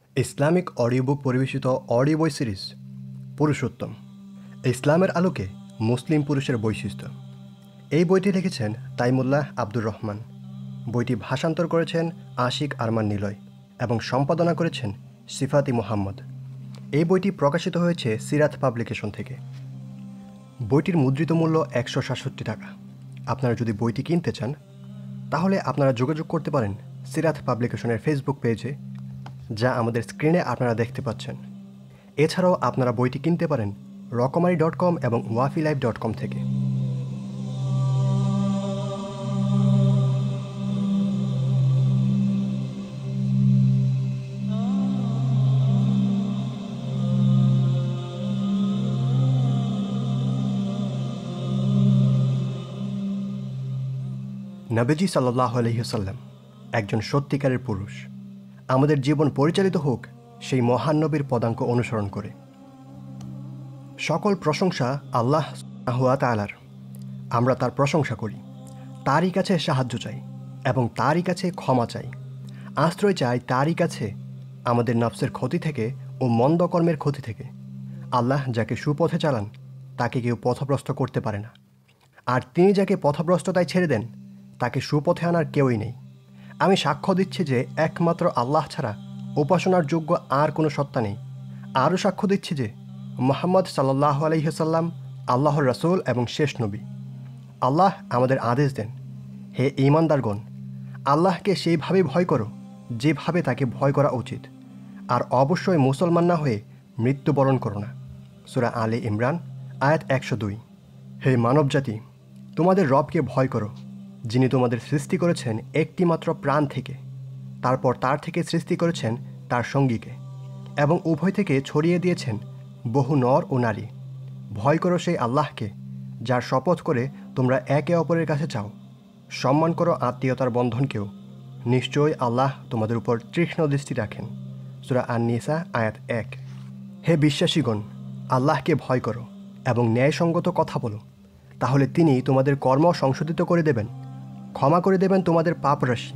Islamic audio book পরিবেশিত audio বই series Purushottam, ইসলামের আলোকে মুসলিম পুরুষের বৈশিষ্ট্য। এই বইটি লিখেছেন তাইমুল্লাহ আব্দুর রহমান। বইটি ভাষান্তর করেছেন আশিক আরমান নিলয় এবং সম্পাদনা করেছেন সিফাতি মোহাম্মদ। এই বইটি প্রকাশিত হয়েছে সিরাত পাবলিকেশন থেকে। বইটির মুদ্রিত মূল্য 167 টাকা। আপনারা যদি বইটি কিনতে চান তাহলে আপনারা যোগাযোগ করতে পারেন সিরাত পাবলিকেশনের ফেসবুক পেজে, যা আমাদের স্ক্রিনে আপনারা দেখতে পাচ্ছেন। এছাড়াও আপনারা বইটি কিনতে পারেন রকমারি.com এবং wafilaif.com থেকে। নবীজি সাল্লাল্লাহু আলাইহি ওয়াসাল্লাম একজন সত্যিকারের পুরুষ। আমাদের জীবন পরিচালিত হোক সেই মহান নবীর পদাঙ্ক অনুসরণ করে। সকল প্রশংসা আল্লাহ সুবহানাহু ওয়া তাআলার। আমরা তার প্রশংসা করি, তারই কাছে সাহায্য চাই এবং তারই কাছে ক্ষমা চাই। আশ্রয় চাই তারই কাছে আমাদের নফসের ক্ষতি থেকে ও মন্দ কর্মের ক্ষতি থেকে। আল্লাহ যাকে সুপথে চালান তাকে কেউ পথভ্রষ্ট করতে পারে না, আর তিনি যাকে পথভ্রষ্টতায় ছেড়ে দেন তাকে সুপথে আনার কেউই নেই। আমি সাক্ষ্য দিচ্ছি যে একমাত্র আল্লাহ ছাড়া উপাসনার যোগ্য আর কোনো সত্তা নেই। আরও সাক্ষ্য দিচ্ছি যে মুহাম্মদ সাল্লাল্লাহু আলাইহি ওয়াসাল্লাম আল্লাহর রাসূল এবং শেষ নবী। আল্লাহ আমাদের আদেশ দেন, হে ঈমানদারগণ, আল্লাহকে সেইভাবে ভয় করো যেভাবে তাকে ভয় করা উচিত, আর অবশ্যই মুসলমান না হয়ে মৃত্যুবরণ করো না। সূরা আলে ইমরান আয়াত 102। হে মানবজাতি, তোমাদের রবকে ভয় করো, যিনি তোমাদের সৃষ্টি করেছেন একটিমাত্র প্রাণ থেকে, তারপর তার থেকে সৃষ্টি করেছেন তার সঙ্গীকে, এবং উভয় থেকে ছড়িয়ে দিয়েছেন বহু নর ও নারী। ভয় করো সেই আল্লাহকে যার শপথ করে তোমরা একে অপরের কাছে চাও। সম্মান করো আত্মীয়তার বন্ধনকেও। নিশ্চয়ই আল্লাহ তোমাদের উপর তীক্ষ্ণ দৃষ্টি রাখেন। সূরা আন-নিসা আয়াত 1। হে বিশ্বাসীগণ, আল্লাহকে ভয় করো এবং ন্যায়সঙ্গত কথা বলো, তাহলে তিনি তোমাদের কর্ম সংশোধিত করে দেবেন, ক্ষমা করে দেবেন তোমাদের পাপ রাশি।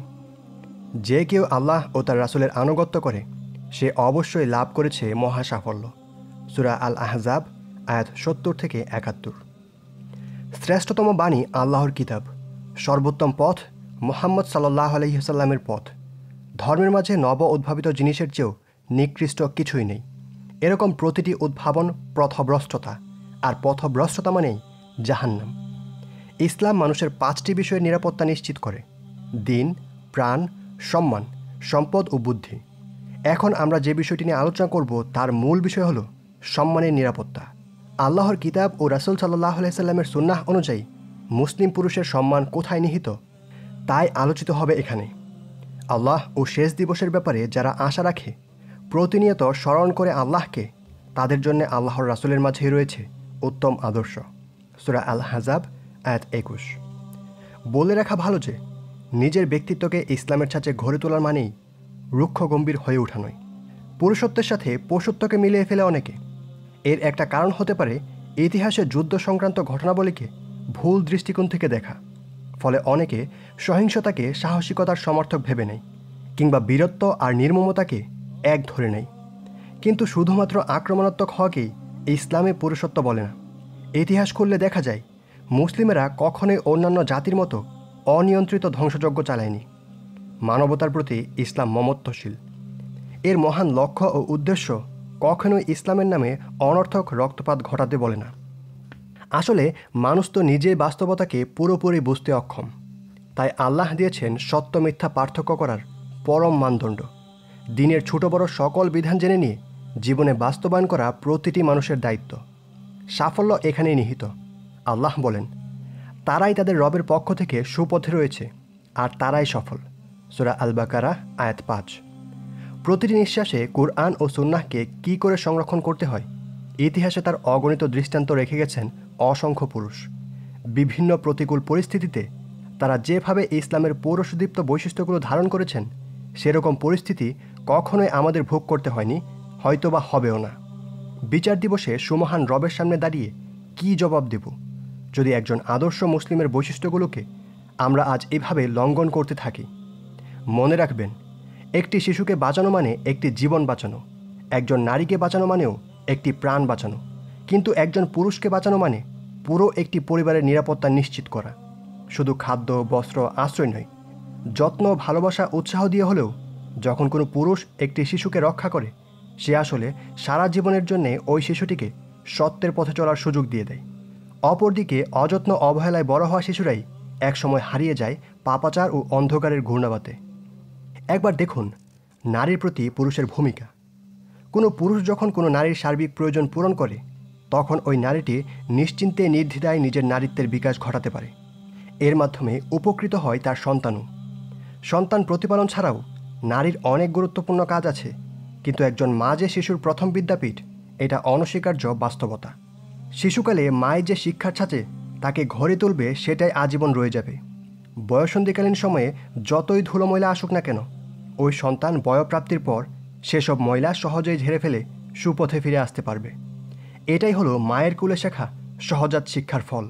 যে কেউ আল্লাহ ও তার রাসূলের আনুগত্য করে সে অবশ্যই লাভ করেছে মহা সাফল্য। সূরা আল আহজাব আয়াত 70 থেকে 71। শ্রেষ্ঠতম বাণী আল্লাহর কিতাব, সর্বোত্তম পথ মুহাম্মদ সাল্লাল্লাহু আলাইহি ওয়াসাল্লামের পথ। ধর্মের মাঝে নব উদ্ভাবিত জিনিসের চেয়েও নিকৃষ্ট কিছুই নেই। এরকম প্রতিটি উদ্ভাবন পথভ্রষ্টতা, আর পথভ্রষ্টতা মানেই জাহান্নাম। ইসলাম মানুষের 5টি বিষয়ের নিরাপত্তা নিশ্চিত করে: দিন, প্রাণ, সম্মান, সম্পদ ও বুদ্ধি। এখন আমরা যে বিষয়টি নিয়ে আলোচনা করব তার মূল বিষয় হলো সম্মানের নিরাপত্তা। আল্লাহর কিতাব ও রাসূল সাল্লাল্লাহু আলাইহি সাল্লামের সুন্নাহ অনুযায়ী মুসলিম পুরুষের সম্মান কোথায় নিহিত তাই আলোচিত হবে এখানে। আল্লাহ ও শেষ দিবসের ব্যাপারে যারা আশা রাখে, প্রতিনিয়ত স্মরণ করে আল্লাহকে, তাদের জন্য আল্লাহর রাসূলের মাঝেই রয়েছে উত্তম আদর্শ। সূরা আল আহজাব আয়াত 21। বলে রাখা ভালো যে নিজের ব্যক্তিত্বকে ইসলামের ছাঁচে গড়ে তোলার মানেই রুক্ষ গম্ভীর হয়ে ওঠা নয়। পুরুষত্বের সাথে পশুত্বকে মিলিয়ে ফেলে অনেকে। এর একটা কারণ হতে পারে ইতিহাসে যুদ্ধ সংক্রান্ত ঘটনাবলীকে ভুল দৃষ্টিকোণ থেকে দেখা। ফলে অনেকে সহিংসতাকে সাহসিকতার সমর্থক ভেবে নেয়, কিংবা বীরত্ব আর নির্মমতাকে এক ধরে নেয়। কিন্তু শুধুমাত্র আক্রমণাত্মক হওয়াকেই ইসলামে পুরুষত্ব বলে না। ইতিহাস খুললে দেখা যায় মুসলিমেরা কখনোই অন্যান্য জাতির মতো অনিয়ন্ত্রিত ধ্বংসযজ্ঞ চালায়নি। মানবতার প্রতি ইসলাম মমত্বশীল। এর মহান লক্ষ্য ও উদ্দেশ্য কখনোই ইসলামের নামে অনর্থক রক্তপাত ঘটাতে বলে না। আসলে মানুষ তো নিজেই বাস্তবতাকে পুরোপুরি বুঝতে অক্ষম। তাই আল্লাহ দিয়েছেন সত্য মিথ্যা পার্থক্য করার পরম মানদণ্ড। দিনের ছোট বড় সকল বিধান জেনে নিয়ে জীবনে বাস্তবায়ন করা প্রতিটি মানুষের দায়িত্ব। সাফল্য এখানেই নিহিত। আল্লাহ বলেন, তারাই তাদের রবের পক্ষ থেকে সুপথে রয়েছে আর তারাই সফল। সূরা আল বাকারা আয়াত 5। প্রতিটি নিঃশ্বাসে কুরআন ও সুন্নাহকে কী করে সংরক্ষণ করতে হয় ইতিহাসে তার অগণিত দৃষ্টান্ত রেখে গেছেন অসংখ্য পুরুষ। বিভিন্ন প্রতিকূল পরিস্থিতিতে তারা যেভাবে ইসলামের পৌরুষদীপ্ত বৈশিষ্ট্যগুলো ধারণ করেছেন, সেরকম পরিস্থিতি কখনোই আমাদের ভোগ করতে হয়নি, হয়তোবা হবেও না। বিচার দিবসে সুমহান রবের সামনে দাঁড়িয়ে কী জবাব দেব যদি একজন আদর্শ মুসলিমের বৈশিষ্ট্যগুলোকে আমরা আজ এভাবে লঙ্ঘন করতে থাকি? মনে রাখবেন, একটি শিশুকে বাঁচানো মানে একটি জীবন বাঁচানো, একজন নারীকে বাঁচানো মানেও একটি প্রাণ বাঁচানো, কিন্তু একজন পুরুষকে বাঁচানো মানে পুরো একটি পরিবারের নিরাপত্তা নিশ্চিত করা। শুধু খাদ্য, বস্ত্র, আশ্রয় নয়, যত্ন, ভালোবাসা, উৎসাহ দিয়ে হলেও যখন কোনো পুরুষ একটি শিশুকে রক্ষা করে, সে আসলে সারা জীবনের জন্যে ওই শিশুটিকে সত্যের পথে চলার সুযোগ দিয়ে দেয়। অপরদিকে অযত্ন, অবহেলায় বড় হওয়া শিশুরাই একসময় হারিয়ে যায় পাপাচার ও অন্ধকারের ঘূর্ণাবাতে। একবার দেখুন নারীর প্রতি পুরুষের ভূমিকা। কোনো পুরুষ যখন কোনো নারীর সার্বিক প্রয়োজন পূরণ করে, তখন ওই নারীটি নিশ্চিন্তে নির্দ্বিধায় নিজের নারীত্বের বিকাশ ঘটাতে পারে। এর মাধ্যমে উপকৃত হয় তার সন্তানও। সন্তান প্রতিপালন ছাড়াও নারীর অনেক গুরুত্বপূর্ণ কাজ আছে, কিন্তু একজন মা যে শিশুর প্রথম বিদ্যাপীঠ, এটা অনস্বীকার্য বাস্তবতা। শিশুকালে মায়ের যে শিক্ষার ছাঁচে তাকে ঘরে তুলবে, সেটাই আজীবন রয়ে যাবে। বয়সন্ধিকালীন সময়ে যতই ধুলো ময়লা আসুক না কেন, ওই সন্তান বয়ঃপ্রাপ্তির পর সেসব ময়লা সহজেই ঝেড়ে ফেলে সুপথে ফিরে আসতে পারবে। এটাই হলো মায়ের কোলে শেখা সহজাত শিক্ষার ফল।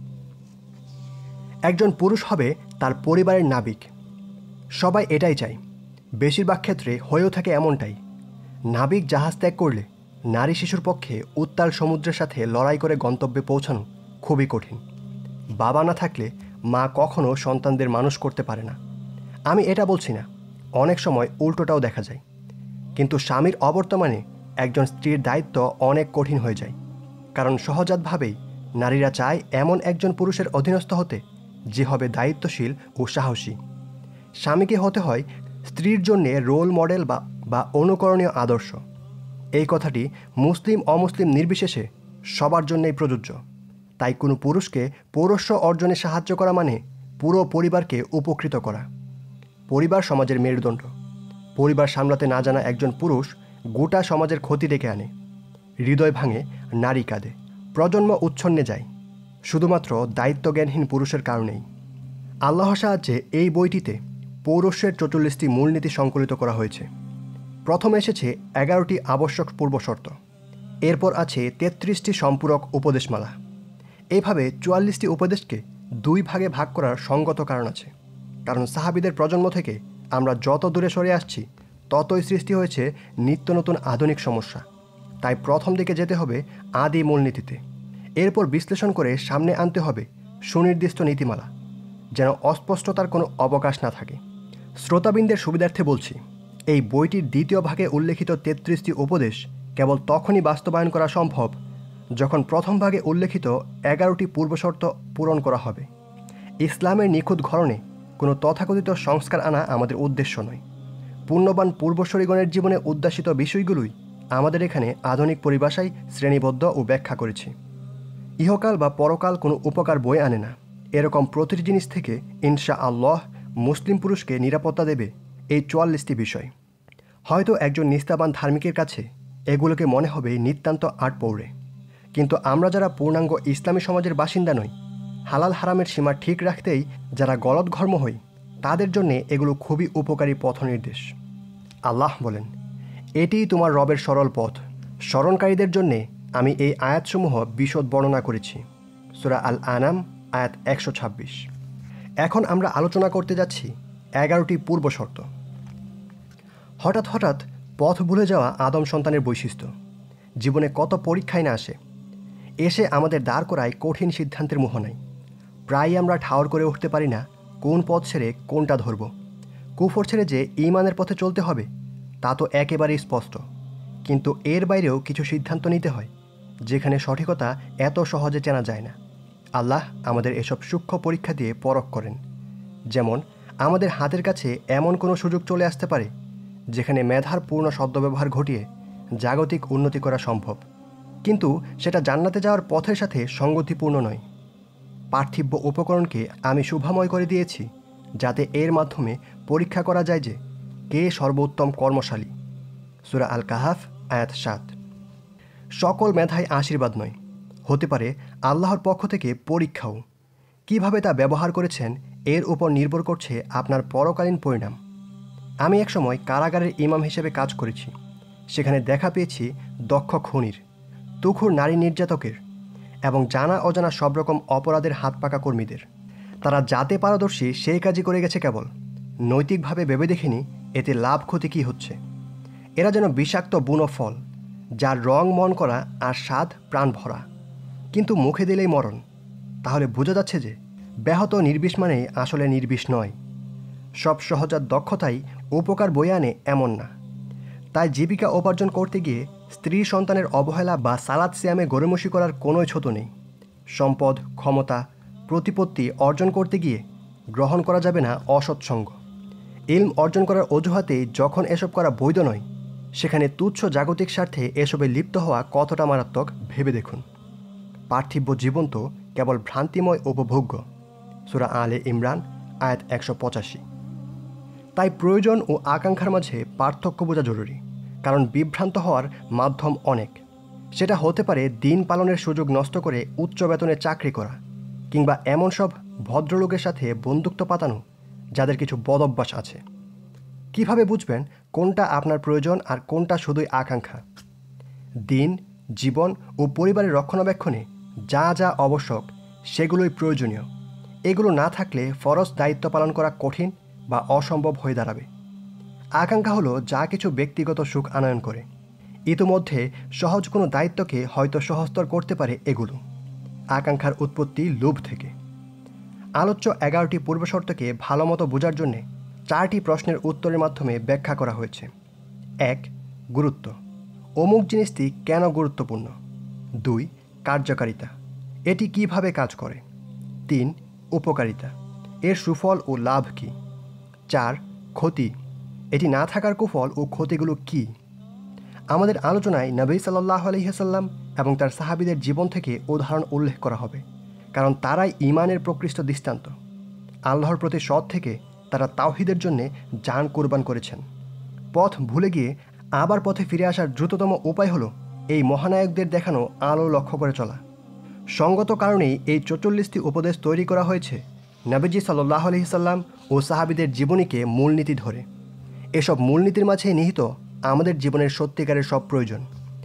একজন পুরুষ হবে তার পরিবারের নাবিক। সবাই এটাই চায়, বেশিরভাগ ক্ষেত্রে হয়েও থাকে এমনটাই। নাবিক জাহাজ ত্যাগ করলে নারী শিশুর পক্ষে উত্তাল সমুদ্রের সাথে লড়াই করে গন্তব্যে পৌঁছানো খুবই কঠিন। বাবা না থাকলে মা কখনো সন্তানদের মানুষ করতে পারে না। আমি এটা বলছি না, অনেক সময় উল্টোটাও দেখা যায়। কিন্তু স্বামীর অবর্তমানে একজন স্ত্রীর দায়িত্ব অনেক কঠিন হয়ে যায়, কারণ সহজাতভাবেই নারীরা চায় এমন একজন পুরুষের অধীনস্থ হতে যে হবে দায়িত্বশীল ও সাহসী। স্বামীকে হতে হয় স্ত্রীর জন্যে রোল মডেল বা অনুকরণীয় আদর্শ। এই কথাটি মুসলিম অমুসলিম নির্বিশেষে সবার জন্যই প্রযোজ্য। তাই কোনো পুরুষকে পৌরস্য অর্জনে সাহায্য করা মানে পুরো পরিবারকে উপকৃত করা। পরিবার সমাজের মেরুদণ্ড। পরিবার সামলাতে না জানা একজন পুরুষ গোটা সমাজের ক্ষতি ডেকে আনে। হৃদয় ভাঙে, নারী কাঁদে, প্রজন্ম উচ্ছন্নে যায়, শুধুমাত্র দায়িত্বজ্ঞানহীন পুরুষের কারণেই। আল্লাহর সাহায্যে এই বইটিতে পৌরস্যের 44টি মূলনীতি সংকলিত করা হয়েছে। প্রথমে এসেছে 11টি আবশ্যক পূর্বশর্ত, এরপর আছে 33টি সম্পূরক উপদেশমালা। এইভাবে 44টি উপদেশকে 2 ভাগে ভাগ করার সঙ্গত কারণ আছে। কারণ সাহাবীদের প্রজন্ম থেকে আমরা যত দূরে সরে আসছি, ততই সৃষ্টি হয়েছে নিত্য নতুন আধুনিক সমস্যা। তাই প্রথম দিকে যেতে হবে আদি মূলনীতিতে, এরপর বিশ্লেষণ করে সামনে আনতে হবে সুনির্দিষ্ট নীতিমালা, যেন অস্পষ্টতার কোনো অবকাশ না থাকে। শ্রোতাবৃন্দের সুবিধার্থে বলছি, এই বইটির দ্বিতীয় ভাগে উল্লেখিত 33টি উপদেশ কেবল তখনই বাস্তবায়ন করা সম্ভব যখন প্রথম ভাগে উল্লেখিত 11টি পূর্বশর্ত পূরণ করা হবে। ইসলামের নিখুঁত ঘরণে কোনো তথাকথিত সংস্কার আনা আমাদের উদ্দেশ্য নয়। পুণ্যবান পূর্বশরীগণের জীবনে উদ্যাসিত বিষয়গুলোই আমাদের এখানে আধুনিক পরিভাষায় শ্রেণীবদ্ধ ও ব্যাখ্যা করেছি। ইহকাল বা পরকাল কোনো উপকার বয়ে আনে না। এরকম প্রতিটি জিনিস থেকে ইনশা আল্লাহ মুসলিম পুরুষকে নিরাপত্তা দেবে এই 44টি বিষয়। হয়তো একজন নিস্তাবান ধার্মিকের কাছে এগুলোকে মনে হবে নিতান্ত আটপৌরে, কিন্তু আমরা যারা পূর্ণাঙ্গ ইসলামী সমাজের বাসিন্দা নই, হালাল হারামের সীমা ঠিক রাখতেই যারা গলদঘর্ম হই, তাদের জন্যে এগুলো খুবই উপকারী পথ নির্দেশ। আল্লাহ বলেন, এটিই তোমার রবের সরল পথ, স্মরণকারীদের জন্যে আমি এই আয়াতসমূহ বিশদ বর্ণনা করেছি। সূরা আল আনাম আয়াত 126। এখন আমরা আলোচনা করতে যাচ্ছি 11টি পূর্বশর্ত। হঠাৎ হঠাৎ পথ ভুলে যাওয়া আদম সন্তানের বৈশিষ্ট্য। জীবনে কত পরীক্ষায় না আসে, এসে আমাদের দাঁড় করায় কঠিন সিদ্ধান্তের মোহনায়। প্রায়ই আমরা ঠাওর করে উঠতে পারি না কোন পথ ছেড়ে কোনটা ধরব। কুফর ছেড়ে যে ঈমানের পথে চলতে হবে তা তো একেবারেই স্পষ্ট, কিন্তু এর বাইরেও কিছু সিদ্ধান্ত নিতে হয় যেখানে সঠিকতা এত সহজে চেনা যায় না। আল্লাহ আমাদের এসব সূক্ষ্ম পরীক্ষা দিয়ে পরখ করেন। যেমন আমাদের হাতের কাছে এমন কোনো সুযোগ চলে আসতে পারে যেখানে মেধার পূর্ণ সদ্ব্যবহার ঘটিয়ে জাগতিক উন্নতি করা সম্ভব, কিন্তু সেটা জান্নাতে যাওয়ার পথের সাথে সঙ্গতিপূর্ণ নয়। পার্থিব উপকরণকে আমি শুভাময় করে দিয়েছি যাতে এর মাধ্যমে পরীক্ষা করা যায় যে কে সর্বোত্তম কর্মশালী। সূরা আল কাহাফ আয়াত 7। সকল মেধাই আশীর্বাদ নয়, হতে পারে আল্লাহর পক্ষ থেকে পরীক্ষাও। কিভাবে তা ব্যবহার করেছেন এর উপর নির্ভর করছে আপনার পরকালীন পরিণাম। আমি একসময় কারাগারের ইমাম হিসেবে কাজ করেছি। সেখানে দেখা পেয়েছি দক্ষ খুনির, তুখুর নারী নির্যাতকের এবং জানা অজানা সব রকম অপরাধের হাত পাকা কর্মীদের। তারা যাতে পারদর্শী সেই কাজই করে গেছে, কেবল নৈতিকভাবে ভেবে দেখেনি এতে লাভ ক্ষতি কী হচ্ছে। এরা যেন বিষাক্ত বুনো ফল, যার রং মন করা আর স্বাদ প্রাণ ভরা, কিন্তু মুখে দিলেই মরণ। তাহলে বোঝা যাচ্ছে যে ব্যাহত নির্বিষ মানেই আসলে নির্বিষ নয়। সব সহজাত দক্ষতাই উপকার বয়ে আনে এমন না। তাই জীবিকা উপার্জন করতে গিয়ে স্ত্রী সন্তানের অবহেলা বা সালাদ সিয়ামে গড়েমসি করার কোনোই ছোট নেই। সম্পদ, ক্ষমতা, প্রতিপত্তি অর্জন করতে গিয়ে গ্রহণ করা যাবে না অসৎসঙ্গ। ইলম অর্জন করার অজুহাতে যখন এসব করা বৈধ নয়, সেখানে তুচ্ছ জাগতিক স্বার্থে এসবে লিপ্ত হওয়া কতটা মারাত্মক ভেবে দেখুন। পার্থিব জীবন তো কেবল ভ্রান্তিময় উপভোগ্য। সূরা আলে ইমরান আয়াত 185। তাই প্রয়োজন ও আকাঙ্ক্ষার মাঝে পার্থক্য বোঝা জরুরি, কারণ বিভ্রান্ত হওয়ার মাধ্যম অনেক। সেটা হতে পারে দিন পালনের সুযোগ নষ্ট করে উচ্চ বেতনে চাকরি করা, কিংবা এমন সব ভদ্রলোকের সাথে বন্ধুত্ব পাতানো যাদের কিছু বদভ্যাস আছে। কিভাবে বুঝবেন কোনটা আপনার প্রয়োজন আর কোনটা শুধুই আকাঙ্ক্ষা? দিন, জীবন ও পরিবারের রক্ষণাবেক্ষণে যা যা আবশ্যক সেগুলোই প্রয়োজনীয়। এগুলো না থাকলে ফরজ দায়িত্ব পালন করা কঠিন বা অসম্ভব হয়ে দাঁড়াবে। আকাঙ্ক্ষা হলো যা কিছু ব্যক্তিগত সুখ আনয়ন করে। ইতোমধ্যে সহজ কোনো দায়িত্বকে হয়তো সহজতর করতে পারে এগুলো। আকাঙ্ক্ষার উৎপত্তি লোভ থেকে। আলোচ্য 11টি পূর্বশর্তকে ভালোমতো বোঝার জন্যে 4টি প্রশ্নের উত্তরের মাধ্যমে ব্যাখ্যা করা হয়েছে। 1. গুরুত্ব। অমুক জিনিসটি কেন গুরুত্বপূর্ণ? 2. কার্যকারিতা। এটি কিভাবে কাজ করে? 3. উপকারিতা। এর সুফল ও লাভ কী? 4. ক্ষতি। এটি না থাকার কুফল ও ক্ষতিগুলো কী? আমাদের আলোচনায় নবী সাল্লাল্লাহু আলাইহি ওয়াসাল্লাম এবং তার সাহাবীদের জীবন থেকে উদাহরণ উল্লেখ করা হবে, কারণ তারাই ঈমানের প্রকৃষ্ট দৃষ্টান্ত। আল্লাহর প্রতি সৎ থেকে তারা তাওহীদের জন্যে জান কুরবান করেছেন। পথ ভুলে গিয়ে আবার পথে ফিরে আসার দ্রুততম উপায় হলো এই মহানায়কদের দেখানো আলো লক্ষ্য করে চলা। সঙ্গত কারণেই এই 44টি উপদেশ তৈরি করা হয়েছে নবীজি সাল্লাল্লাহু আলাইহি ওয়াসাল্লাম ও সাহাবীদের জীবনীকে মূলনীতি ধরে। এসব মূলনীতির মাঝে নিহিত আমাদের জীবনের সত্যিকারের সব প্রয়োজন।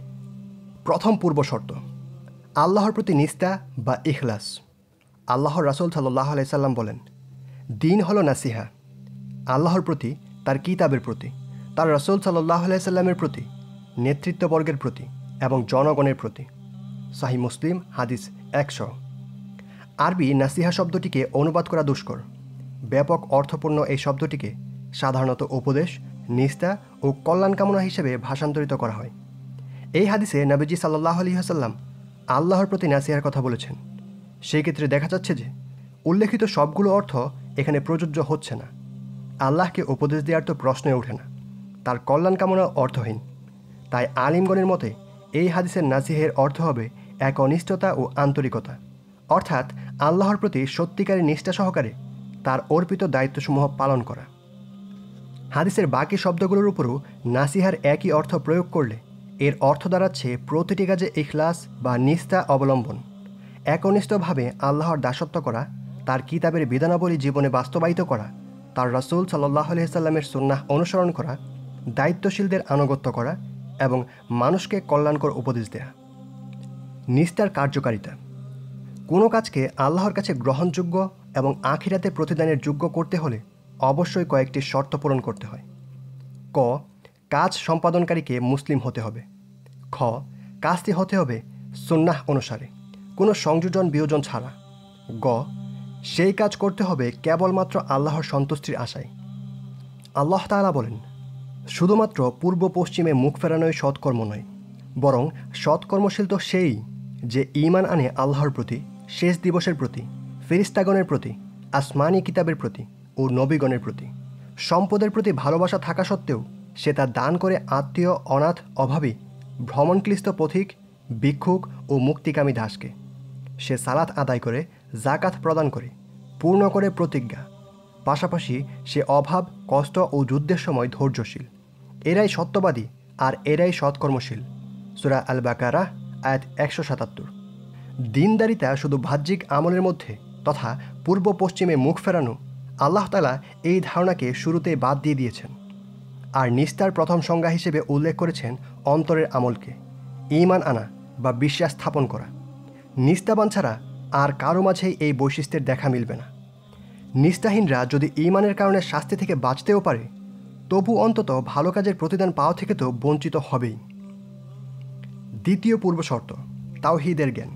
প্রথম পূর্ব শর্ত, আল্লাহর প্রতি নিষ্ঠা বা ইখলাস। আল্লাহর রাসূল সাল্লাল্লাহু আলাইহি সাল্লাম বলেন, দিন হলো নাসিহা। আল্লাহর প্রতি, তার কিতাবের প্রতি, তার রাসূল সাল্লাল্লাহু আলাইহি সাল্লামের প্রতি, নেতৃত্ববর্গের প্রতি এবং জনগণের প্রতি। সহিহ মুসলিম হাদিস 100। আরবি নাসিহা শব্দটিকে অনুবাদ করা দুষ্কর। ব্যাপক অর্থপূর্ণ এই শব্দটিকে সাধারণত উপদেশ, নিষ্ঠা ও কল্যাণ কামনা হিসেবে ভাষান্তরিত করা হয়। এই হাদিসে নবীজি সাল্লাল্লাহু আলাইহি ওয়াসাল্লাম আল্লাহর প্রতি নাসিহার কথা বলেছেন। সেই ক্ষেত্রে দেখা যাচ্ছে যে উল্লেখিত সবগুলো অর্থ এখানে প্রযোজ্য হচ্ছে না। আল্লাহকে উপদেশ দেওয়ার তো প্রশ্নই ওঠে না, তার কল্যাণ কামনা অর্থহীন। তাই আলিমগণের মতে এই হাদিসের নাসিহের অর্থ হবে একনিষ্ঠতা ও আন্তরিকতা, অর্থাৎ আল্লাহর প্রতি সত্যিকারের নিষ্ঠা সহকারে তার অর্পিত দায়িত্বসমূহ পালন করা। হাদিসের বাকি শব্দগুলোর উপরও নাসিহার একই অর্থ প্রয়োগ করলে এর অর্থ দাঁড়াচ্ছে প্রতিটি কাজে ইখলাস বা নিষ্ঠা অবলম্বন, একনিষ্ঠভাবে আল্লাহর দাসত্ব করা, তার কিতাবের বিধানাবলী জীবনে বাস্তবায়িত করা, তার রাসূল সাল্লাল্লাহু আলাইহি সাল্লামের সুন্নাহ অনুসরণ করা, দায়িত্বশীলদের আনুগত্য করা এবং মানুষকে কল্যাণকর উপদেশ দেয়া। নিষ্ঠার কার্যকারিতা। কোনো কাজকে আল্লাহর কাছে গ্রহণযোগ্য এবং আখিরাতে প্রতিদানের যোগ্য করতে হলে অবশ্যই কয়েকটি শর্ত পূরণ করতে হয়। ক. কাজ সম্পাদনকারীকে মুসলিম হতে হবে। খ. কাজটি হতে হবে সুন্নাহ অনুসারে, কোনো সংযোজন বিয়োজন ছাড়া। গ. সেই কাজ করতে হবে কেবলমাত্র আল্লাহর সন্তুষ্টির আশায়। আল্লাহ তাআলা বলেন, শুধুমাত্র পূর্ব পশ্চিমে মুখ ফেরানোই সৎকর্ম নয়, বরং সৎকর্মশীল তো সেই যে ঈমান আনে আল্লাহর প্রতি, শেষ দিবসের প্রতি, ফেরেশতাগণের প্রতি, আসমানি কিতাবের প্রতি ও নবীগণের প্রতি। সম্পদের প্রতি ভালোবাসা থাকা সত্ত্বেও সে তা দান করে আত্মীয়, অনাথ, অভাবী, ভ্রমণক্লিষ্ট পথিক, ভিক্ষুক ও মুক্তিকামী দাসকে। সে সালাত আদায় করে, যাকাত প্রদান করে, পূর্ণ করে প্রতিজ্ঞা। পাশাপাশি সে অভাব, কষ্ট ও যুদ্ধের সময় ধৈর্যশীল। এরাই সত্যবাদী আর এরাই সৎকর্মশীল। সূরা আল বাকারা আয়াত 177। দিনদারিতা শুধু বাহ্যিক আমলের মধ্যে তথা পূর্ব পশ্চিমে মুখ ফেরানো, আল্লাহ তাআলা এই ধারণাকে শুরুতেই বাদ দিয়ে দিয়েছেন। আর নিষ্ঠার প্রথম সংজ্ঞা হিসেবে উল্লেখ করেছেন অন্তরের আমলকে, ঈমান আনা বা বিশ্বাস স্থাপন করা। নিষ্ঠাবান ছাড়া আর কারো মাঝেই এই বৈশিষ্ট্যের দেখা মিলবে না। নিষ্ঠাহীনরা যদি ঈমানের কারণে শাস্তি থেকে বাঁচতেও পারে, তবু অন্তত ভালো কাজের প্রতিদান পাওয়া থেকে তো বঞ্চিত হবেই। দ্বিতীয় পূর্বশর্ত, তাওহীদের জ্ঞান।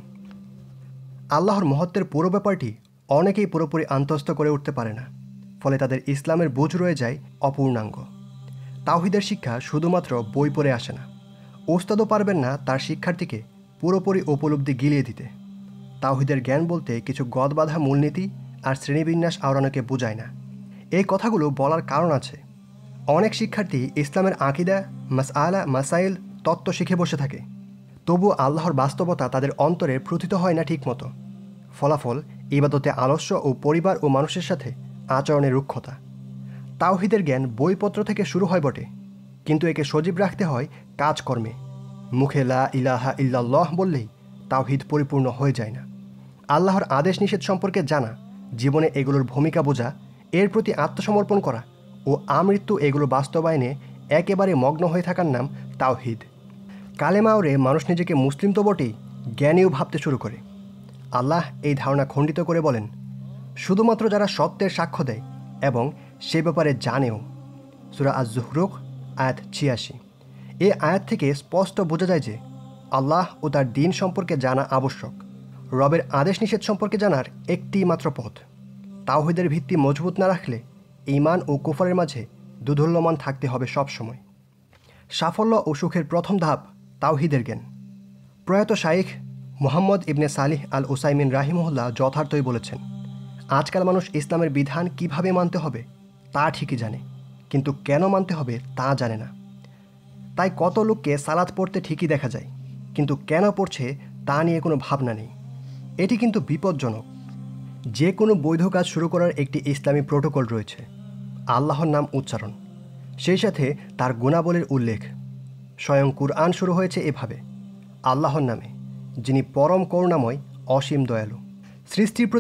আল্লাহর মহত্বের পুরো ব্যাপারটি অনেকেই পুরোপুরি আন্তস্থ করে উঠতে পারে না, ফলে তাদের ইসলামের বোঝ রয়ে যায় অপূর্ণাঙ্গ। তাওহীদের শিক্ষা শুধুমাত্র বই পড়ে আসে না, ওস্তাদও পারবেন না তার শিক্ষার্থীকে পুরোপুরি উপলব্ধি গিলিয়ে দিতে। তাওহীদের জ্ঞান বলতে কিছু গদবাঁধা মূলনীতি আর শ্রেণীবিন্যাস আওড়ানোকে বোঝায় না। এই কথাগুলো বলার কারণ আছে। অনেক শিক্ষার্থী ইসলামের আকিদা, মাসআলা, মাসাইল, তত্ত্ব শিখে বসে থাকে, তবু আল্লাহর বাস্তবতা তাদের অন্তরে প্রথিত হয় না ঠিকমতো। ফলাফল ইবাদতে আলস্য ও পরিবার ও মানুষের সাথে আচরণের রুক্ষতা। তাওহীদের জ্ঞান বইপত্র থেকে শুরু হয় বটে, কিন্তু একে সজীব রাখতে হয় কাজকর্মে। মুখে লা ইলাহা ইল্লাল্লাহ বললেই তাওহীদ পরিপূর্ণ হয়ে যায় না। আল্লাহর আদেশ নিষেধ সম্পর্কে জানা, জীবনে এগুলোর ভূমিকা বোঝা, এর প্রতি আত্মসমর্পণ করা ও আমৃত্যু এগুলো বাস্তবায়নে একেবারে মগ্ন হয়ে থাকার নাম তাওহীদ। কালেমা ওরে মানুষ নিজেকে মুসলিম তো বটেই, জ্ঞানীও ভাবতে শুরু করে। আল্লাহ এই ধারণা খণ্ডিত করে বলেন, শুধুমাত্র যারা সত্যের সাক্ষ্য দেয় এবং সে ব্যাপারে জানেও। সূরা আজ-জুহরুফ আয়াত ৮৬। এই আয়াত থেকে স্পষ্ট বোঝা যায় যে আল্লাহ ও তার দিন সম্পর্কে জানা আবশ্যক। রবের আদেশ নিষেধ সম্পর্কে জানার একটি মাত্র পথ। তাওহীদের ভিত্তি মজবুত না রাখলে ঈমান ও কুফরের মাঝে দুধুল্যমান থাকতে হবে সবসময়। সাফল্য ও সুখের প্রথম ধাপ তাওহীদের জ্ঞান। প্রয়াত শাইখ মুহাম্মদ ইবনে সালিহ আল উসাইমিন রাহিমাহুল্লাহ যথার্থই বলেছেন, আজকাল মানুষ ইসলামের বিধান কিভাবে মানতে হবে তা ঠিকই জানে, কিন্তু কেন মানতে হবে তা জানে না। তাই কত লোককে সালাত পড়তে ঠিকই দেখা যায়, কিন্তু কেন পড়ছে তা নিয়ে কোনো ভাবনা নেই। এটি কিন্তু বিপজ্জনক। যে কোনো বৈধ কাজ শুরু করার একটি ইসলামী প্রোটোকল রয়েছে, আল্লাহর নাম উচ্চারণ, সেই সাথে তার গুণাবলীর উল্লেখ। স্বয়ং কুরআন শুরু হয়েছে এভাবে, আল্লাহর নামে, যিনি পরম করুণাময়, অসীম দয়ালু। সৃষ্টির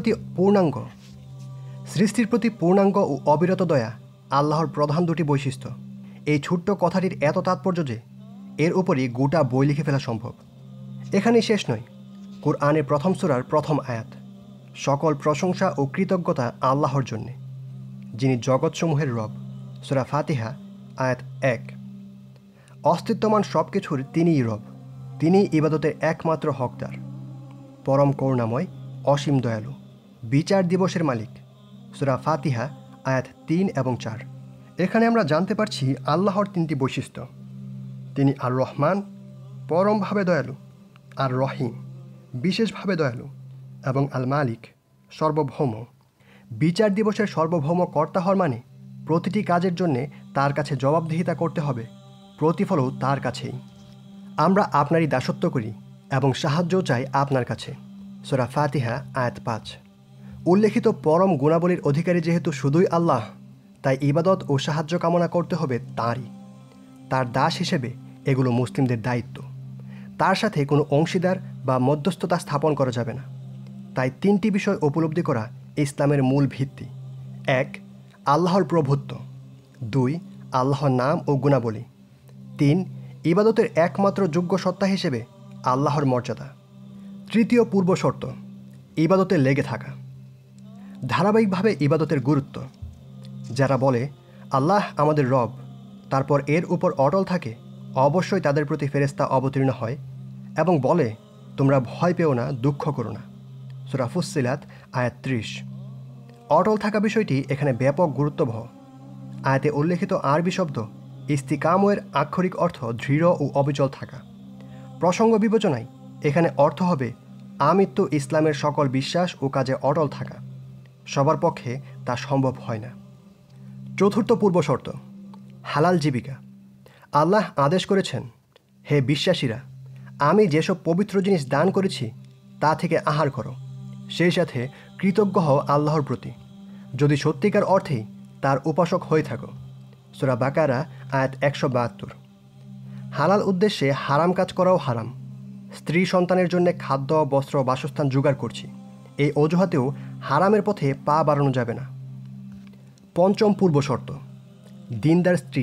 প্রতি পূর্ণাঙ্গ ও অবিরত দয়া আল্লাহর প্রধান দুটি বৈশিষ্ট্য। এই ছোট্ট কথাটির এত তাৎপর্য যে এর উপরই গোটা বই লিখে ফেলা সম্ভব। এখানেই শেষ নয়। কুরআনের প্রথম সূরার প্রথম আয়াত, সকল প্রশংসা ও কৃতজ্ঞতা আল্লাহর জন্যে, যিনি জগৎসমূহের রব। সূরা ফাতিহা আয়াত ১। অস্তিত্বমান সব কিছুর তিনিই রব, তিনি ইবাদতের একমাত্র হকদার, পরম করুণাময়, অসীম দয়ালু, বিচার দিবসের মালিক। সূরা ফাতিহা আয়াত ৩ এবং ৪। এখানে আমরা জানতে পারছি আল্লাহর তিনটি বৈশিষ্ট্য। তিনি আর রহমান, পরমভাবে দয়ালু, আর রহিম, বিশেষভাবে দয়ালু, এবং আল মালিক, সর্বভৌম। বিচার দিবসের সর্বভৌম কর্তা হওয়ার মানে প্রতিটি কাজের জন্যে তার কাছে জবাবদিহিতা করতে হবে, প্রতিফলও তার কাছেই। আমরা আপনারই দাসত্ব করি এবং সাহায্যও চাই আপনার কাছে। সূরা ফাতিহা আয়াত ৫। উল্লেখিত পরম গুণাবলীর অধিকারী যেহেতু শুধুই আল্লাহ, তাই ইবাদত ও সাহায্য কামনা করতে হবে তাঁরই। তার দাস হিসেবে এগুলো মুসলিমদের দায়িত্ব। তার সাথে কোনো অংশীদার বা মধ্যস্থতা স্থাপন করা যাবে না। তাই তিনটি বিষয় উপলব্ধি করা ইসলামের মূল ভিত্তি। ১. আল্লাহর প্রভুত্ব। ২. আল্লাহর নাম ও গুণাবলী। ৩. ইবাদতের একমাত্র যোগ্য সত্তা হিসেবে আল্লাহর মর্যাদা। তৃতীয় পূর্ব শর্ত, ইবাদতে লেগে থাকা। ধারাবাহিকভাবে ইবাদতের গুরুত্ব। যারা বলে আল্লাহ আমাদের রব, তারপর এর উপর অটল থাকে, অবশ্যই তাদের প্রতি ফেরেশতা অবতীর্ণ হয় এবং বলে তোমরা ভয় পেও না, দুঃখ করো না। সূরা ফুসসিলাত আয়াত ৩০। অটল থাকা বিষয়টি এখানে ব্যাপক গুরুত্ববহ। আয়াতে উল্লেখিত আরবি শব্দ ইস্তিকামের আক্ষরিক অর্থ দৃঢ় ও অবিচল থাকা। প্রসঙ্গ বিবেচনায় এখানে অর্থ হবে আমৃত্যু ইসলামের সকল বিশ্বাস ও কাজে অটল থাকা। সবার পক্ষে তা সম্ভব হয় না। চতুর্থ পূর্ব শর্ত, হালাল জীবিকা। আল্লাহ আদেশ করেছেন, হে বিশ্বাসীরা, আমি যেসব পবিত্র জিনিস দান করেছি তা থেকে আহার করো, সেই সাথে কৃতজ্ঞ হও আল্লাহর প্রতি, যদি সত্যিকার অর্থেই তার উপাসক হয়ে থাকো। সূরা বাকারা আয়াত ১৭২। হালাল উদ্দেশ্যে হারাম কাজ করাও হারাম। স্ত্রী সন্তানের জন্য খাদ্য, বস্ত্র, বাসস্থান জোগাড় করছি, এই অজুহাতেও হারামের পথে পা বাড়ানো যাবে না। পঞ্চম পূর্ব শর্ত, দিনদার স্ত্রী।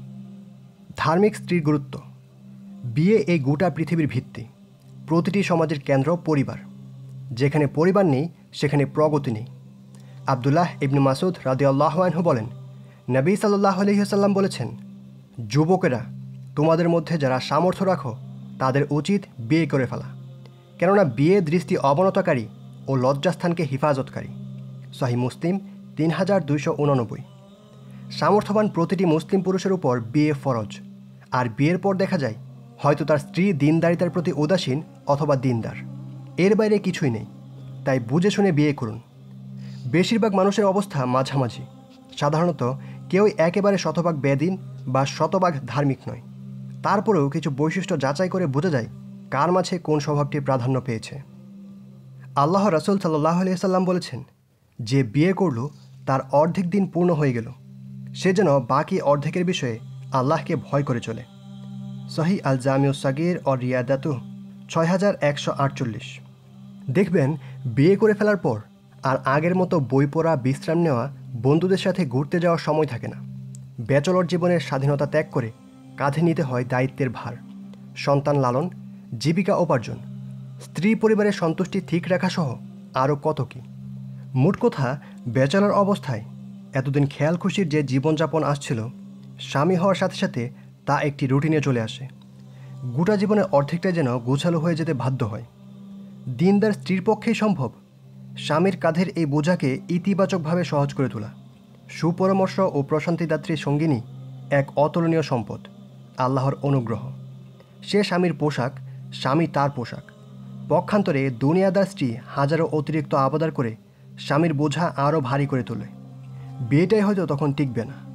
ধার্মিক স্ত্রীর গুরুত্ব। বিয়ে এই গোটা পৃথিবীর ভিত্তি। প্রতিটি সমাজের কেন্দ্র পরিবার। যেখানে পরিবার নেই সেখানে প্রগতি নেই। আবদুল্লাহ ইবনে মাসউদ রাদিয়াল্লাহু আনহু বলেন, নবী সাল্লাল্লাহু আলাইহি ওয়াসাল্লাম বলেছেন, যুবকেরা, তোমাদের মধ্যে যারা সামর্থ্য রাখো তাদের উচিত বিয়ে করে ফেলা, কেননা বিয়ে দৃষ্টি অবনতকারী ও লজ্জাস্থানকে হেফাজতকারী। সহিহ মুসলিম 3289। সামর্থ্যবান প্রতিটি মুসলিম পুরুষের উপর বিয়ে ফরজ, আর বিয়ের পর দেখা যায় হয়তো তার স্ত্রী দিনদারিতার প্রতি উদাসীন অথবা দিনদার, এর বাইরে কিছুই নেই। তাই বুঝে শুনে বিয়ে করুন। বেশিরভাগ মানুষের অবস্থা মাঝামাঝি। সাধারণত কেউই একেবারে শতভাগ বেদিন বা শতভাগ ধার্মিক নয়। তারপরেও কিছু বৈশিষ্ট্য যাচাই করে বোঝা যায় কার মাঝে কোন স্বভাবটি প্রাধান্য পেয়েছে। আল্লাহ রাসূল সাল্লাল্লাহু আলাইহি সাল্লাম বলেছেন, যে বিয়ে করল তার অর্ধেক দিন পূর্ণ হয়ে গেল, সে যেন বাকি অর্ধেকের বিষয়ে আল্লাহকে ভয় করে চলে। সহিহ আল জামিউ সাগীর ও রিয়াদাতু 6148। দেখবেন বিয়ে করে ফেলার পর আর আগের মতো বই পড়া, বিশ্রাম নেওয়া, বন্ধুদের সাথে ঘুরতে যাওয়ার সময় থাকে না। ব্যাচলর জীবনের স্বাধীনতা ত্যাগ করে কাঁধে নিতে হয় দায়িত্বের ভার, সন্তান লালন, জীবিকা উপার্জন, স্ত্রী পরিবারের সন্তুষ্টি ঠিক রাখা সহ আরও কত কী। মোট কথা, ব্যাচলর অবস্থায় এতদিন খেয়াল খুশির যে জীবনযাপন আসছিল, স্বামী হওয়ার সাথে সাথে তা একটি রুটিনে চলে আসে। গোটা জীবনের অর্ধেকটাই যেন গোছালো হয়ে যেতে বাধ্য হয়। দিনদার স্ত্রীর পক্ষেই সম্ভব স্বামীর কাঁধের এই বোঝাকে ইতিবাচকভাবে সহজ করে তোলা। সুপরামর্শ ও প্রশান্তিদাত্রী সঙ্গিনী এক অতুলনীয় সম্পদ, আল্লাহর অনুগ্রহ। সে স্বামীর পোশাক, স্বামী তার পোশাক। পক্ষান্তরে দুনিয়াদার স্ত্রী হাজারো অতিরিক্ত আবদার করে স্বামীর বোঝা আরও ভারী করে তোলে। বিয়েটাই হয়তো তখন টিকবে না।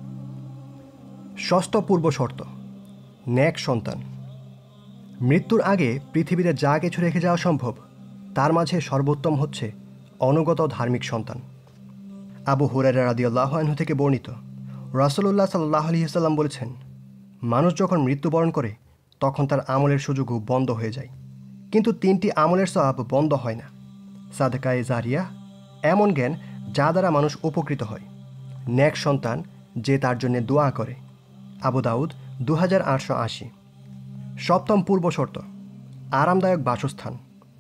ষষ্ঠ পূর্ব শর্ত, নেক সন্তান। মৃত্যুর আগে পৃথিবীতে যা কিছু রেখে যাওয়া সম্ভব তার মাঝে সর্বোত্তম হচ্ছে অনুগত ধার্মিক সন্তান। আবু হুরায়রা রাদিয়াল্লাহু আনহু থেকে বর্ণিত, রাসূলুল্লাহ সাল্লাল্লাহু আলাইহি ওয়াসাল্লাম বলেছেন, মানুষ যখন মৃত্যুবরণ করে তখন তার আমলের সুযোগও বন্ধ হয়ে যায়, কিন্তু 3টি আমলের সওয়াব বন্ধ হয় না। সাদকায়ে জারিয়া, এমন জ্ঞান যা দ্বারা মানুষ উপকৃত হয়। নেক সন্তান, যে তার জন্য দোয়া করে। আবু দাউদ 2880। সপ্তম পূর্ব শর্ত, আরামদায়ক বাসস্থান।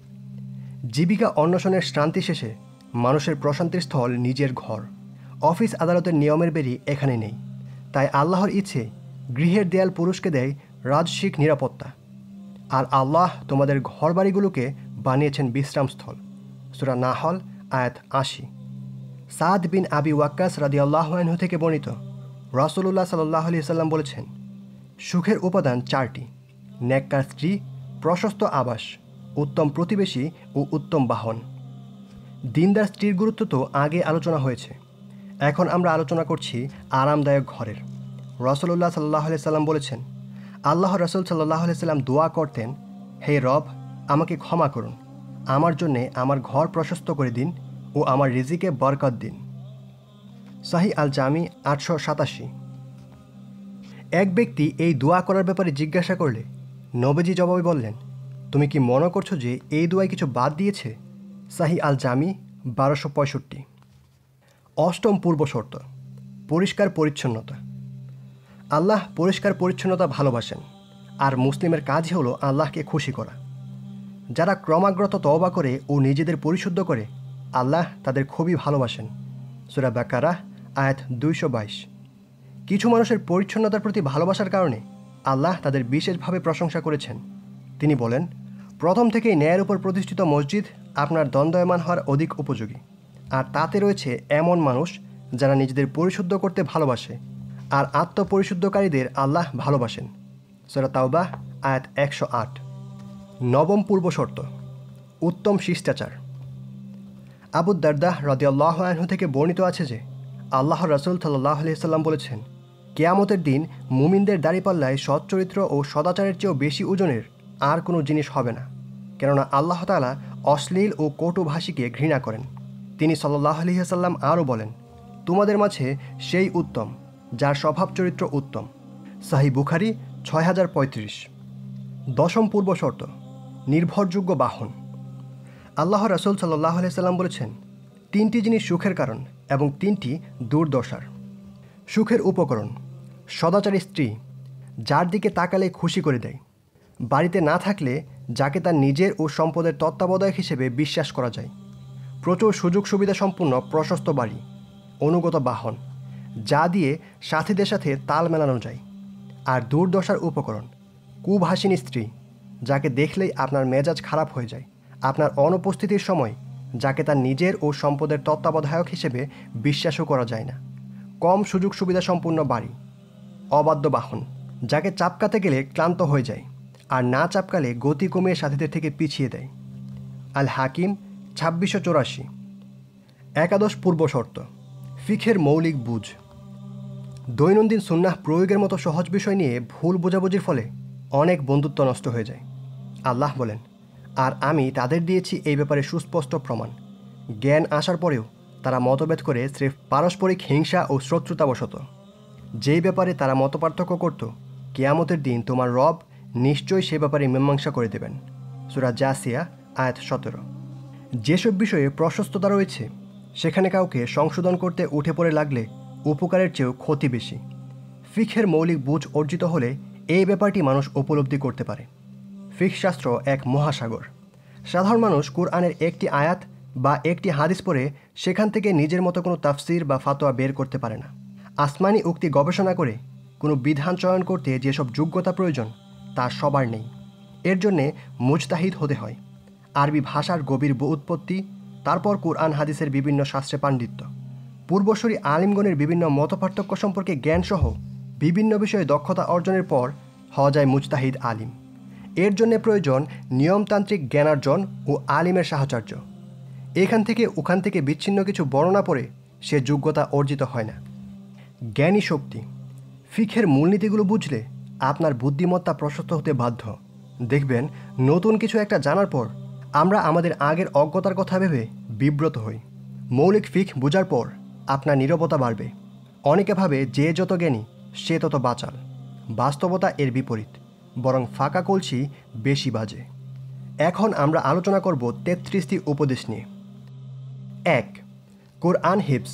জীবিকা অন্বেষণের শ্রান্তি শেষে মানুষের প্রশান্তির স্থল নিজের ঘর। অফিস আদালতের নিয়মের বেরি এখানে নেই। তাই আল্লাহর ইচ্ছে গৃহের দেয়াল পুরুষকে দেয় রাজসিক নিরাপত্তা, আর আল্লাহ তোমাদের ঘরবাড়িগুলোকে বানিয়েছেন বিশ্রামস্থল। সূরা নাহল আয়াত 80। সাদ বিন আবি ওয়াক্কাস রাদিয়াল্লাহু আনহু থেকে বর্ণিত, রাসূলুল্লাহ সাল্লাল্লাহু আলাইহি সাল্লাম বলেছেন, সুখের উপাদান 4টি: নেককার স্ত্রী, প্রশস্ত আবাস, উত্তম প্রতিবেশী ও উত্তম বাহন। দিনদার স্ত্রীর গুরুত্ব তো আগে আলোচনা হয়েছে। এখন আমরা আলোচনা করছি আরামদায়ক ঘরের। রাসূলুল্লাহ সাল্লাল্লাহু আলাইহি সাল্লাম বলেছেন, আল্লাহ রাসূল সাল্লাল্লাহু আলাইহি সাল্লাম দোয়া করতেন, হে রব, আমাকে ক্ষমা করুন, আমার জন্যে আমার ঘর প্রশস্ত করে দিন ও আমার রিজিকে বরকত দিন। সহিহ আল জামি 887। এক ব্যক্তি এই দোয়া করার ব্যাপারে জিজ্ঞাসা করলে নবীজি জবাবে বললেন, তুমি কি মনে করছো যে এই দোয়ায় কিছু বাদ দিয়েছে? সহিহ আল জামি 1265। অষ্টম পূর্ব শর্ত, পরিষ্কার পরিচ্ছন্নতা। আল্লাহ পরিষ্কার পরিচ্ছন্নতা ভালোবাসেন, আর মুসলিমের কাজই হলো আল্লাহকে খুশি করা। যারা ক্রমাগত তওবা করে ও নিজেদের পরিশুদ্ধ করে, আল্লাহ তাদের খুবই ভালোবাসেন। সূরা বাকারা আয়াত 222। কিছু মানুষের পরিচ্ছন্নতার প্রতি ভালোবাসার কারণে আল্লাহ তাদের বিশেষভাবে প্রশংসা করেছেন। তিনি বলেন, প্রথম থেকেই ন্যায়ের উপর প্রতিষ্ঠিত মসজিদ আপনার দণ্ডায়মান হওয়ার অধিক উপযোগী, আর তাতে রয়েছে এমন মানুষ যারা নিজেদের পরিশুদ্ধ করতে ভালোবাসে, আর আত্মপরিশুদ্ধকারীদের আল্লাহ ভালোবাসেন। সূরা তাওবাহ আয়াত 108। নবম পূর্ব শর্ত, উত্তম শিষ্টাচার। আবু দারদাহ রাদিয়াল্লাহু আনহু থেকে বর্ণিত আছে যে আল্লাহ রাসূল সাল্লাল্লাহু আলাইহি সাল্লাম বলেছেন, কিয়ামতের দিন মুমিনদের দাড়িপাল্লায় সচ্চরিত্র ও সদাচারের চেয়েও বেশি ওজনের আর কোনো জিনিস হবে না, কেননা আল্লাহ তাআলা অশ্লীল ও কটুভাষীকে ঘৃণা করেন। তিনি সাল্লাল্লাহু আলাইহি সাল্লাম আরও বলেন, তোমাদের মাঝে সেই উত্তম যার স্বভাব চরিত্র উত্তম। সহিহ বুখারী 6035। দশম পূর্ব শর্ত, নির্ভরযোগ্য বাহন। আল্লাহ রাসূল সাল্লাল্লাহু আলাইহি সাল্লাম বলেছেন, 3টি জিনিস সুখের কারণ এবং 3টি দুর্দশার। সুখের উপকরণ, সদাচারী স্ত্রী, যার দিকে তাকালে খুশি করে দেয়। বাড়িতে না থাকলে যাকে তার নিজের ও সম্পদের তত্ত্বাবধায়ক হিসেবে বিশ্বাস করা যায়। প্রচুর সুযোগ সুবিধা সম্পূর্ণ প্রশস্ত বাড়ি। অনুগত বাহন, যা দিয়ে সাথীদের সাথে তাল মেলানো যায়, আর দুর্দশার উপকরণ কুভাষিনী স্ত্রী, যাকে দেখলেই আপনার মেজাজ খারাপ হয়ে যায়, আপনার অনুপস্থিতির সময় যাকে তার নিজের ও সম্পদের তত্ত্বাবধায়ক হিসেবে বিশ্বাসও করা যায় না, কম সুযোগ সুবিধা সম্পূর্ণ বাড়ি, অবাধ্য বাহন, যাকে চাপকাতে গেলে ক্লান্ত হয়ে যায় আর না চাপকালে গতি কমিয়ে সাথীদের থেকে পিছিয়ে দেয়। আল হাকিম 2684। একাদশ পূর্ব শর্ত, ফিখের মৌলিক বুঝ। দৈনন্দিন সুন্নাহ প্রয়োগের মতো সহজ বিষয় নিয়ে ভুল বোঝাবুঝির ফলে অনেক বন্ধুত্ব নষ্ট হয়ে যায়। আল্লাহ বলেন, আর আমি তাদের দিয়েছি এই ব্যাপারে সুস্পষ্ট প্রমাণ। জ্ঞান আসার পরেও তারা মতভেদ করে স্রেফ পারস্পরিক হিংসা ও শত্রুতাবশত। যেই ব্যাপারে তারা মতপার্থক্য করত, কিয়ামতের দিন তোমার রব নিশ্চয়ই সে ব্যাপারে মীমাংসা করে দেবেন। সূরা জাসিয়া আয়াত 17। যেসব বিষয়ে প্রশস্ততা রয়েছে সেখানে কাউকে সংশোধন করতে উঠে পড়ে লাগলে উপকারের চেয়েও ক্ষতি বেশি। ফিখের মৌলিক বুঝ অর্জিত হলে এই ব্যাপারটি মানুষ উপলব্ধি করতে পারে। ফিখ শাস্ত্র এক মহাসাগর। সাধারণ মানুষ কুরআনের একটি আয়াত বা একটি হাদিস পড়ে সেখান থেকে নিজের মতো কোনো তাফসির বা ফাতোয়া বের করতে পারে না। আসমানি উক্তি গবেষণা করে কোনো বিধান চয়ন করতে যেসব যোগ্যতা প্রয়োজন তা সবার নেই। এর জন্যে মুজতাহিদ হতে হয়। আরবি ভাষার গভীর উৎপত্তি, তারপর কুরআন হাদিসের বিভিন্ন শাস্ত্রে পাণ্ডিত্য, পূর্বসূরি আলিমগণের বিভিন্ন মতপার্থক্য সম্পর্কে জ্ঞানসহ বিভিন্ন বিষয়ে দক্ষতা অর্জনের পর হওয়া যায় মুজতাহিদ আলিম। এর জন্য প্রয়োজন নিয়মতান্ত্রিক জ্ঞানার্জন ও আলিমের সাহচর্য। এখান থেকে ওখান থেকে বিচ্ছিন্ন কিছু বর্ণনা পড়ে সে যোগ্যতা অর্জিত হয় না। জ্ঞানী শক্তি। ফিখের মূলনীতিগুলো বুঝলে আপনার বুদ্ধিমত্তা প্রশস্ত হতে বাধ্য। দেখবেন নতুন কিছু একটা জানার পর আমরা আমাদের আগের অজ্ঞতার কথা ভেবে বিব্রত হই। মৌলিক ফিখ বোঝার পর আপনার নীরবতা বাড়বে। অনেকে ভাবে যে যত জ্ঞানী সে তত বাচাল। বাস্তবতা এর বিপরীত, বরং ফাঁকা কলসি বেশি বাজে। এখন আমরা আলোচনা করব 33টি উপদেশ নিয়ে। 1. কোরআন হিফজ।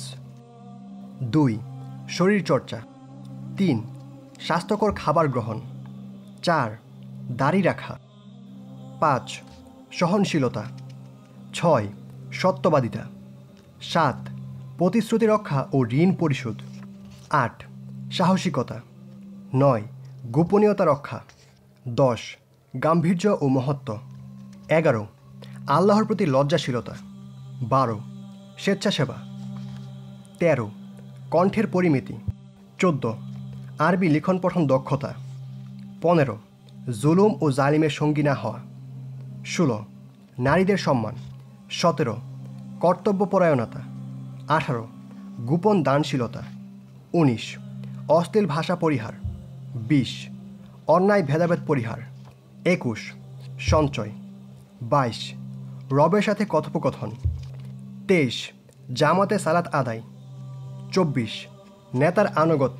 2. শরীরচর্চা। 3. স্বাস্থ্যকর খাবার গ্রহণ। 4. দাড়ি রাখা। 5. সহনশীলতা। 6. সত্যবাদিতা। 7. প্রতিশ্রুতি রক্ষা ও ঋণ পরিশোধ। 8. সাহসিকতা। 9. গোপনীয়তা রক্ষা। 10. গাম্ভীর্য ও মহত্ব। 11. আল্লাহর প্রতি লজ্জাশীলতা। 12. স্বেচ্ছাসেবা। 13. কণ্ঠের পরিমিতি। 14. আরবি লিখন পঠন দক্ষতা। 15. জুলুম ও জালিমের সঙ্গী না হওয়া। 16. নারীদের সম্মান। 17. কর্তব্যপরায়ণতা। 18. গোপন দানশীলতা। 19. অশ্লীল ভাষা পরিহার। 20. অন্যায় ভেদাভেদ পরিহার। 21. সঞ্চয়। 22. রবের সাথে কথোপকথন। 23. জামাতে সালাত আদায়। 24. নেতার আনুগত্য।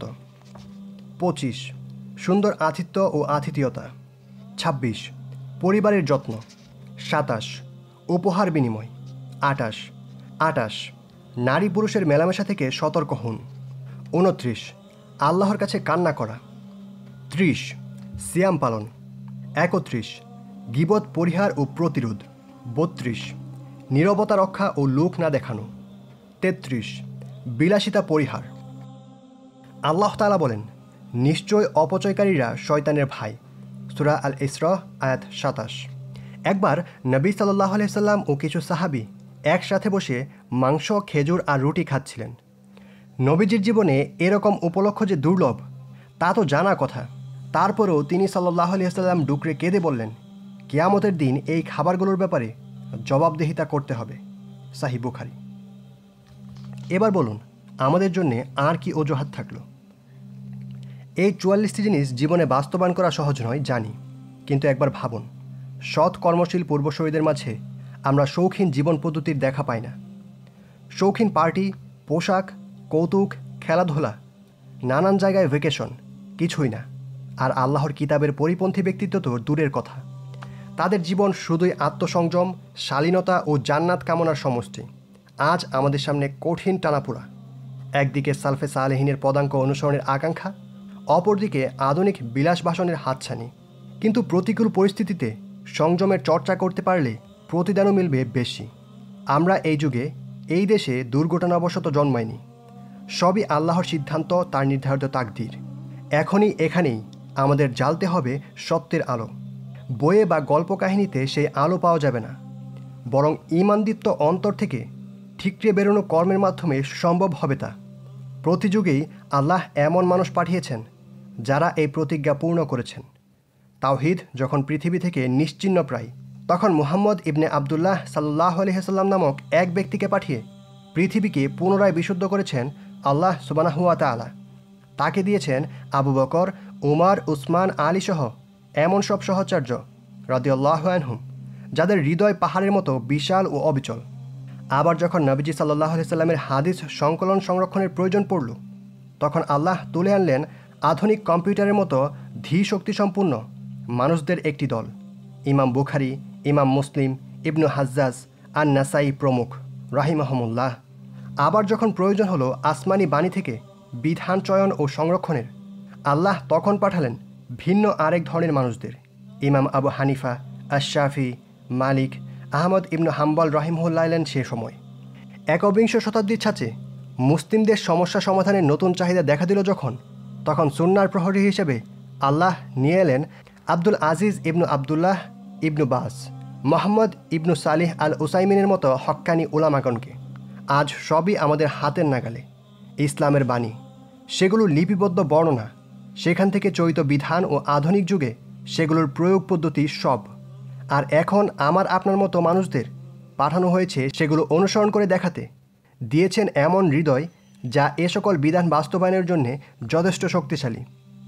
25. সুন্দর আতিথ্য ও আতিথেয়তা। 26. পরিবারের যত্ন। 27. উপহার বিনিময়। 28. নারী পুরুষের মেলামেশা থেকে সতর্ক হন। 29. আল্লাহর কাছে কান্না করা। 30. সিয়াম পালন। 31. গীবত পরিহার ও প্রতিরোধ। 32. নীরবতা রক্ষা ও লোক না দেখানো। 33. বিলাসিতা পরিহার। আল্লাহ তাআলা বলেন, নিশ্চয় অপচয়কারীরা শয়তানের ভাই। সূরা আল ইসরা আয়াত 27। একবার নবী সাল্লাল্লাহু আলাইহি সাল্লাম ও কিছু সাহাবী একসাথে বসে মাংস, খেজুর আর রুটি খাচ্ছিলেন। নবীজির জীবনে এরকম উপলক্ষ যে দুর্লভ তা তো জানা কথা। তারপরেও তিনি সাল্লাল্লাহু আলাইহি সাল্লাম ডুকরে কেঁদে বললেন, কিয়ামতের দিন এই খাবারগুলোর ব্যাপারে জবাবদিহিতা করতে হবে। সহিহ বুখারী। এবার বলুন, আমাদের জন্যে আর কি অজুহাত থাকলো? এই 44টি জিনিস জীবনে বাস্তবায়ন করা সহজ নয় জানি, কিন্তু একবার ভাবুন, সৎ কর্মশীল পূর্বসূরীদের মাঝে আমরা শৌখিন জীবন পদ্ধতির দেখা পাই না। শৌখিন পার্টি, পোশাক, কৌতুক, খেলাধুলা, নানান জায়গায় ভ্যাকেশন, কিছুই না। আর আল্লাহর কিতাবের পরিপন্থী ব্যক্তিত্ব তো দূরের কথা। তাদের জীবন শুধুই আত্মসংযম, শালীনতা ও জান্নাত কামনার সমষ্টি। আজ আমাদের সামনে কঠিন টানাপোড়া। একদিকে সালফে সালেহিনের পদাঙ্ক অনুসরণের আকাঙ্ক্ষা, অপরদিকে আধুনিক বিলাসবাসনের হাতছানি। কিন্তু প্রতিকূল পরিস্থিতিতে সংযমের চর্চা করতে পারলে প্রতিদানও মিলবে বেশি। আমরা এই যুগে, এই দেশে দুর্ঘটনাবশত জন্মাইনি। সবই আল্লাহর সিদ্ধান্ত, তার নির্ধারিত তাকদীর। এখনই এখানেই আমাদের জ্বালতে হবে সত্যের আলো। বইয়ে বা গল্প কাহিনীতে সেই আলো পাওয়া যাবে না, বরং ঈমানদীপ্ত অন্তর থেকে ঠিকরে বেরোনো কর্মের মাধ্যমে সম্ভব হবে তা। প্রতিযুগেই আল্লাহ এমন মানুষ পাঠিয়েছেন যারা এই প্রতিজ্ঞা পূর্ণ করেছেন। তাওহীদ যখন পৃথিবী থেকে নিশ্চিহ্ন প্রায়, তখন মুহাম্মদ ইবনে আবদুল্লাহ সাল্লাল্লাহু আলাইহি ওয়াসাল্লাম নামক এক ব্যক্তিকে পাঠিয়ে পৃথিবীকে পুনরায় বিশুদ্ধ করেছেন আল্লাহ সুবহানাহু ওয়া তাআলা। তাকে দিয়েছেন আবু বকর, উমর, উসমান, আলী সহ এমন সব সহচর্য রাদিয়াল্লাহু আনহুম, যাদের হৃদয় পাহাড়ের মতো বিশাল ও অবিচল। আবার যখন নবীজি সাল্লাল্লাহু আলাইহি সাল্লামের হাদিস সংকলন সংরক্ষণের প্রয়োজন পড়ল, তখন আল্লাহ তুলে আনলেন আধুনিক কম্পিউটারের মতো ধী শক্তিসম্পন্ন মানুষদের একটি দল, ইমাম বুখারী, ইমাম মুসলিম, ইবনু হাজ্জাজ, আন নাসাই প্রমুখ রাহিমাহুমুল্লাহ। আবার যখন প্রয়োজন হলো আসমানি বাণী থেকে বিধান চয়ন ও সংরক্ষণের, আল্লাহ তখন পাঠালেন ভিন্ন আরেক ধরনের মানুষদের, ইমাম আবু হানিফা, আশ-শাফি, মালিক, আহমদ ইবনু হাম্বল রাহিমাহুল্লাহ এলেন সে সময়। একবিংশ শতাব্দীর ছাঁচে মুসলিমদের সমস্যা সমাধানের নতুন চাহিদা দেখা দিল যখন, তখন সুন্নাহর প্রহরী হিসেবে আল্লাহ নিয়ে এলেন Abdul Aziz ibn Abdullah ibn Baz, Muhammad ibn Salih al উসাইমিনের মতো হক্কানি উলামাগণকে। আজ সবই আমাদের হাতের নাগালে, ইসলামের বাণী, সেগুলোর লিপিবদ্ধ বর্ণনা, সেখান থেকে চরিত বিধান ও আধুনিক যুগে সেগুলোর প্রয়োগ পদ্ধতি সব। আর এখন আমার আপনার মতো মানুষদের পাঠানো হয়েছে সেগুলো অনুসরণ করে দেখাতে। দিয়েছেন এমন হৃদয় যা এ সকল বিধান বাস্তবায়নের জন্যে যথেষ্ট শক্তিশালী।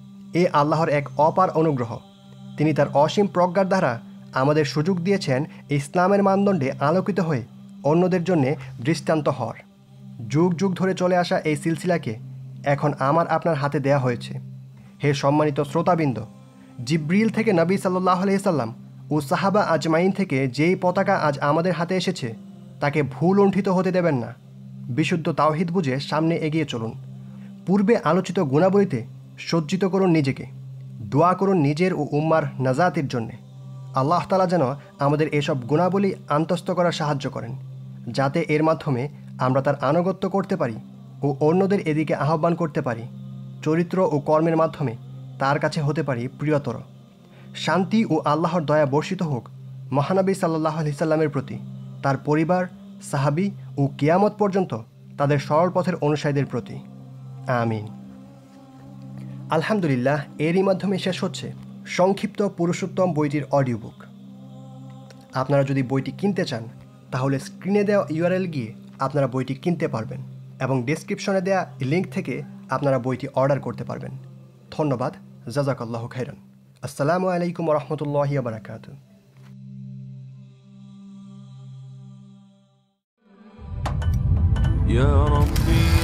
এ আল্লাহর এক অপার অনুগ্রহ। তিনি তার অসীম প্রজ্ঞার দ্বারা আমাদের সুযোগ দিয়েছেন ইসলামের মানদণ্ডে আলোকিত হয়ে অন্যদের জন্যে দৃষ্টান্ত হওয়ার। যুগ যুগ ধরে চলে আসা এই সিলসিলাকে এখন আমার আপনার হাতে দেয়া হয়েছে। হে সম্মানিত শ্রোতাবৃন্দ, জিব্রিল থেকে নবী সাল্লাল্লাহু আলাইহি সাল্লাম ও সাহাবা আজমাইন থেকে যেই পতাকা আজ আমাদের হাতে এসেছে, তাকে ভুল লুণ্ঠিত হতে দেবেন না। বিশুদ্ধ তাওহীদ বুঝে সামনে এগিয়ে চলুন। পূর্বে আলোচিত গুণাবলীতে সজ্জিত করুন নিজেকে। দোয়া করুন নিজের ও উম্মার নাজাতের জন্যে। আল্লাহ তাআলা যেন আমাদের এসব গুণাবলী আন্তস্থ করার সাহায্য করেন, যাতে এর মাধ্যমে আমরা তার আনুগত্য করতে পারি ও অন্যদের এদিকে আহ্বান করতে পারি। চরিত্র ও কর্মের মাধ্যমে তার কাছে হতে পারি প্রিয়তর। শান্তি ও আল্লাহর দয়া বর্ষিত হোক মহানবী সাল্লাল্লাহু আলাইহি সাল্লামের প্রতি, তার পরিবার, সাহাবী ও কিয়ামত পর্যন্ত তাদের সরল পথের অনুসারীদের প্রতি। আমিন। আলহামদুলিল্লাহ, এরই মাধ্যমে শেষ হচ্ছে সংক্ষিপ্ত পুরুষোত্তম বইটির অডিও বুক। আপনারা যদি বইটি কিনতে চান, তাহলে স্ক্রিনে দেওয়া ইউআরএল গিয়ে আপনারা বইটি কিনতে পারবেন এবং ডেসক্রিপশনে দেওয়া লিঙ্ক থেকে আপনারা বইটি অর্ডার করতে পারবেন। ধন্যবাদ। জাযাকাল্লাহু খাইরান। আসসালামু আলাইকুম ওয়া রাহমাতুল্লাহি ওয়া বারাকাতুহু। يا ربي